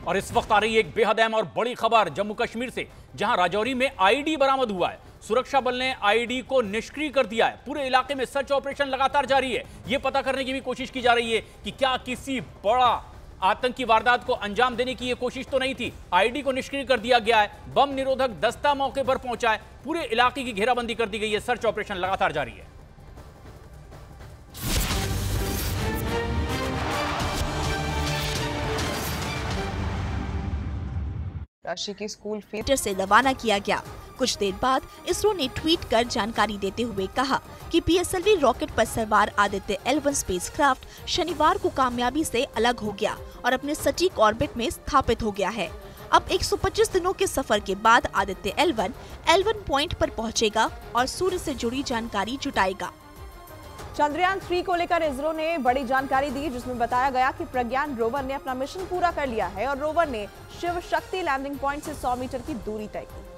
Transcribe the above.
और इस वक्त आ रही एक बेहद अहम और बड़ी खबर जम्मू कश्मीर से, जहां राजौरी में आईडी बरामद हुआ है। सुरक्षा बल ने आईडी को निष्क्रिय कर दिया है। पूरे इलाके में सर्च ऑपरेशन लगातार जारी है। यह पता करने की भी कोशिश की जा रही है कि क्या किसी बड़ा आतंकी वारदात को अंजाम देने की यह कोशिश तो नहीं थी। आईडी को निष्क्रिय कर दिया गया है। बम निरोधक दस्ता मौके पर पहुंचा है। पूरे इलाके की घेराबंदी कर दी गई है। सर्च ऑपरेशन लगातार जारी है। राशि की स्कूल फीस से रवाना किया गया। कुछ देर बाद इसरो ने ट्वीट कर जानकारी देते हुए कहा कि पीएसएलवी रॉकेट पर सवार आदित्य L1 स्पेसक्राफ्ट शनिवार को कामयाबी से अलग हो गया और अपने सटीक ऑर्बिट में स्थापित हो गया है। अब 125 दिनों के सफर के बाद आदित्य L1 पॉइंट पर पहुंचेगा और सूर्य से जुड़ी जानकारी जुटाएगा। चंद्रयान 3 को लेकर इसरो ने बड़ी जानकारी दी, जिसमें बताया गया कि प्रज्ञान रोवर ने अपना मिशन पूरा कर लिया है और रोवर ने शिव शक्ति लैंडिंग पॉइंट से 100 मीटर की दूरी तय की।